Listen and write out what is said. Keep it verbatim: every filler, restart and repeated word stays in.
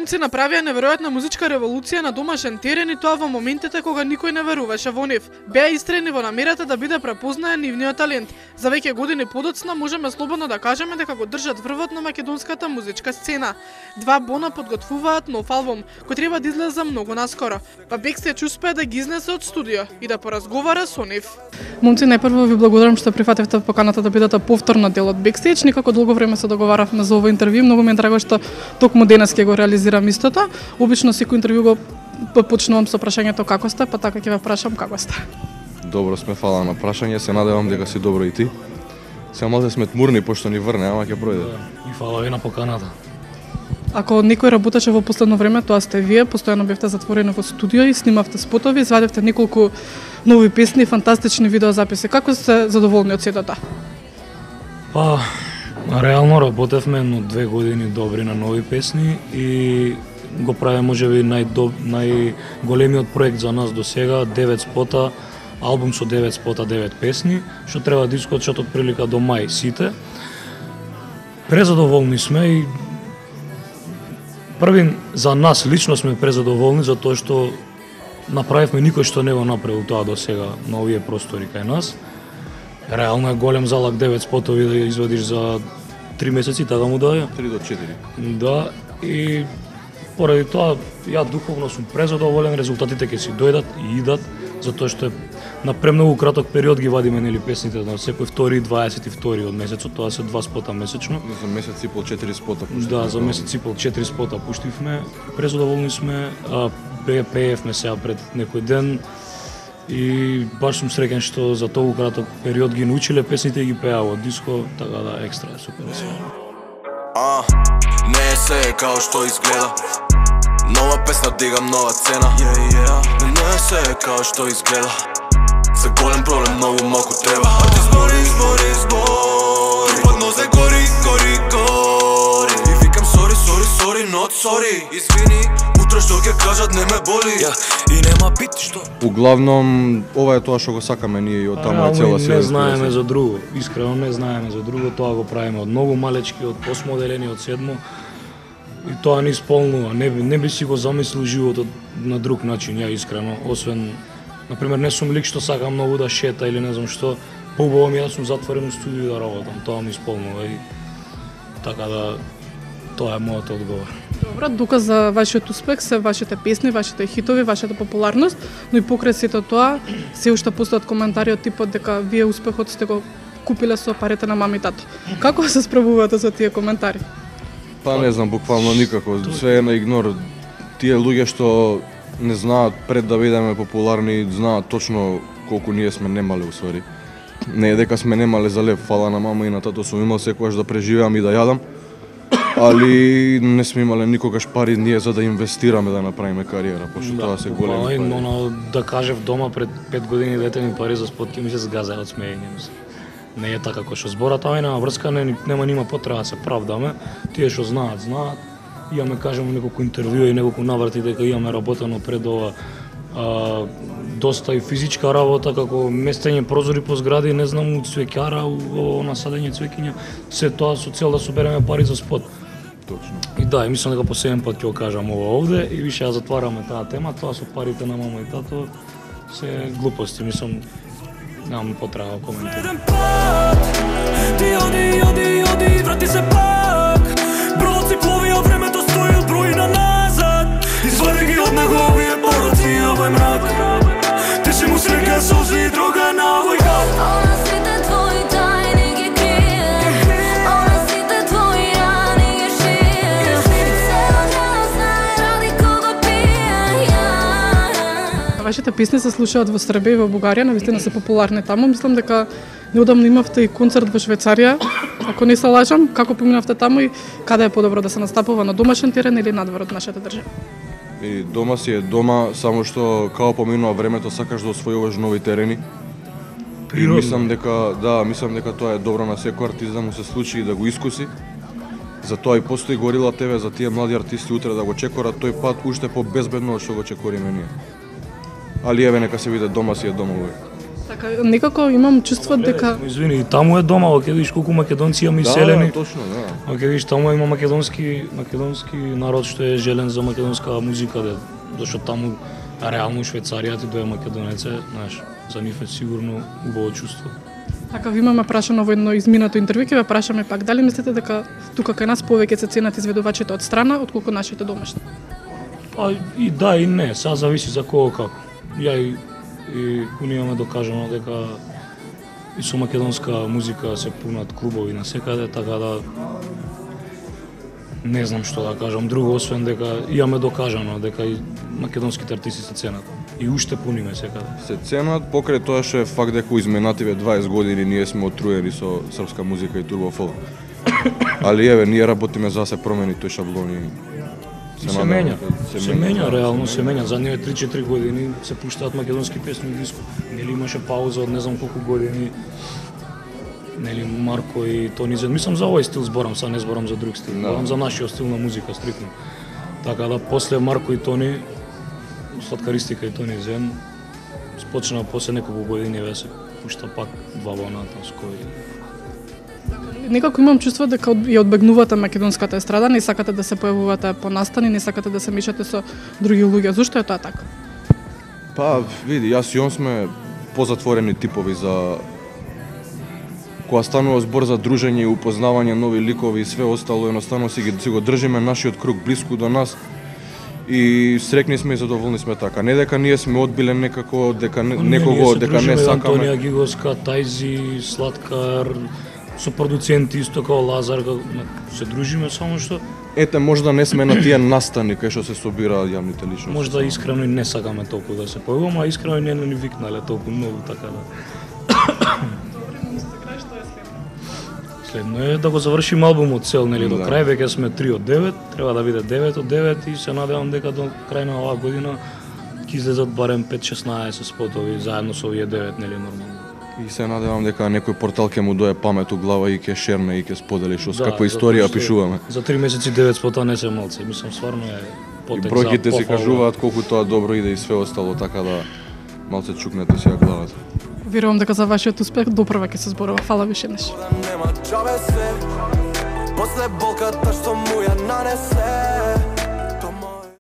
Момци направија неверојатна музичка револуција на домашен терен и тоа во моментите кога никој не веруваше во нив. Беа истрени во намерата да биде препознаен нивниот талент. За веќе години подоцна можеме слободно да кажеме дека го држат врвот на македонската музичка сцена. Два Bona подготвуваат нов албум, кој треба да излезе многу наскоро. Па Backstage успеа да ги изнесе од студио и да поразговара со нив. Момци, најпрво ви благодарам што прифативте поканата да бидете повторно дел од Backstage. Некако долго време се договаравме за ово интервју. Многу ми е драго што токму денес ќе го реализирам истото. Обично секој интервју го почнувам со прашањето како сте, па така ќе ве прашам како сте. Добро сме, фала на прашање, се надевам дека си добро и ти. Се малце сме тмурни пошто ни врне, ама ќе пројде. И фала ви на поканата. Ако некој работеше во последно време, тоа сте вие, постојано бевте затворени во студио и снимавте спотови, извадевте неколку нови песни, фантастични видеозаписи. Како сте задоволни од сето тоа? Па, реално работевме едно две години добри на нови песни и го правиме можеби најдоб, најголемиот проект за нас до сега, девет спота, албум со девет спота, девет песни, што треба да искочат од прилика до мај сите. Презадоволни сме и први за нас лично сме презадоволни за тоа што направивме никој што не го направил тоа до сега на овие простори кај нас. Реално е голем залак девет спотови да извадиш за три месеци, така му даја? три до четири. Да, и поради тоа ја духовно сум презадоволен, резултатите ќе си дојдат и идат, затоа што на премногу краток период ги вадиме нели песните на секој втори и дваесет и втори од месецот, тоа се два спота месечно. За месец и пол четири спота пуштивме. Да, за месец и пол четири спота пуштивме. Презадоволни сме, а пеевме сега пред некој ден и баш сум среќен што за толку краток период ги научиле песните и ги пеа во диско, така да екстра супер се. А, не е се као што изгледа. Нова песна дигам нова цена. Yeah, yeah. Не е се као што изгледа. За голем проблем многу малку треба. А ти збори, збори, збори. Трупак нозе гори, гори, гори. И викам сори, сори, сори, not sorry. Извини, утре што ќе кажат не ме боли. Yeah. И нема бит што. Углавном ова е тоа што го сакаме ние и од таму е цела сила. Не знаеме за друго, искрено не знаеме за друго, тоа го правиме од многу малечки, од осмо одделение, од седмо. И тоа не исполнува, не, не би си го замислил животот на друг начин, ја искрено, освен, например, не сум лик што сакам многу да шета или не знам што, поубаво ми е да сум затворен во студио и да работам, тоа ми исполнува и така да, тоа е мојот одговор. Добро, доказ за вашиот успех се вашите песни, вашите хитови, вашата популарност, но и покрај сето тоа, се уште постојат коментари од типот дека вие успехот сте го купиле со парите на мама и тато. Како се справувате со тие коментари? Па не знам, буквално никако, све е на игнор. Тие луѓе што не знаат пред да бидеме популарни, знаат точно колку ние сме немале усвари. Не е дека сме немале за лев, фала на мама и на тато сум имал секогаш да преживеам и да јадам, али не сме имале никогаш пари ние за да инвестираме да направиме кариера, пошто да, тоа се големи пари. Но да кажев дома пред пет години дете ми пари за спот, ќе ми се згазаја од смеење. Не е така кој што зборат, ама нема врска, не, нема нима потреба да се правдаме. Тие што знаат, знаат. Имаме, кажемо, неколку интервјуа и неколку наврати дека имаме работено пред ова а, доста и физичка работа, како местење прозори по згради, не знам, цвеќара, насадење цвеќиња, се тоа со цел да собереме пари за спот. Точно. И да, и мислам дека последен пат ќе го кажам ова овде и више ја затвараме таа тема, тоа со парите на мама и тато се глупости, мислам. Немам потреба да коментирам. Ти оди, оди, оди, врати се пак. Бродот си плови, а времето стои од брои на назад. Извади ги од него овие пороци и овој мрак. Теше му среќа солзи и дрога на овој гад. Она сите твои тајни ги крие. Она сите твои рани ги шие. И цела дена знае ради кого пие. Вашите песни се слушаат во Србија и во Бугарија, навистина се популарни таму. Мислам дека неодамно имавте и концерт во Швајцарија. Ако не се лажам, како поминавте таму и каде е подобро да се настапува, на домашен терен или надвор од нашата држава? И дома си е дома, само што као поминува времето сакаш да освојуваш нови терени. И мислам дека, да, мислам дека тоа е добро на секој артист да му се случи и да го искуси. Затоа и постои Горила Т В за тие млади артисти утре да го чекорат тој пат уште по безбедно од што го чекориме ние. Али еве нека се види дома си е дома увек. Така, некако имам чувство дека... Извини, и таму е дома, ќе видиш колку македонци имаме Да, иселени. да, точно, да. Ќе видиш, таму има македонски, македонски народ што е желен за македонска музика, де, зашто таму реално Швейцарија ти дое македонец е, знаеш, за нив е сигурно убаво чувство. Така ви имаме прашано во едно изминато интервју, ќе ве прашаме пак, дали мислите дека тука кај нас повеќе се ценат изведувачите од страна отколку нашите домашни? Па и да и не, сега зависи за кого како. Ја и, и ние имаме докажано дека и со македонска музика се пунат клубови на секаде, така да не знам што да кажам друго, освен дека имаме докажано дека и македонските артисти се ценат. И уште пуниме секаде. Се ценат, покрај тоа што е факт дека у изминативе дваесет години ние сме отруени со српска музика и турбофолк. Али еве, ние работиме за да се промени тој шаблон и се, се менја, се, се менја, реално се менја. За ние три-четири години се пуштаат македонски песни и диско. Нели имаше пауза од не знам колку години. Нели Марко и Тони Зен. Мислам за овој стил зборам, са не зборам за друг стил. Зборам за нашиот стил на музика стрикно. Така да после Марко и Тони, Сладкаристика и Тони Зен, спочна после неколку години ве се пушта пак два боната с кои. Некако имам чувство дека ја одбегнувате македонската естрада, не сакате да се појавувате по настани, не сакате да се мешате со други луѓе. Зошто е тоа така? Па, види, јас и он сме позатворени типови за кога станува збор за дружење и упознавање нови ликови и све остало, едноставно си, ги, си го држиме нашиот круг блиску до нас и срекни сме и задоволни сме така. Не дека ние сме одбиле некако, дека не, некого, дека не сакаме. Антонија Гигоска, Тајзи, Слаткар, со продуценти исто како Лазар, се дружиме, само што Ете, можда не сме на тие настани кај што се собираат јавните личности. Можда искрено и не сакаме толку да се појавуваме, а искрено и не ни викнале толку многу, така да. Следно е да го завршиме албумот цел, нели, до крај, веќе сме три од девет, треба да биде девет од девет и се надевам дека до крај на оваа година ќе излезат барем пет-шеснаесет спотови заедно со овие девет, нели, нормално. И се надевам дека некој портал ќе му дое памет у глава и ќе шерне и ќе сподели што да, каква историја пишуваме. За три месеци девет спота не се малце, мислам стварно е потек за похвала. И бројките си кажуваат колку тоа добро иде и све остало, така да малце чукнете си ја главата. Верувам дека за вашиот успех допрва ќе се зборува. Фала више неш. После болката што му ја нанесе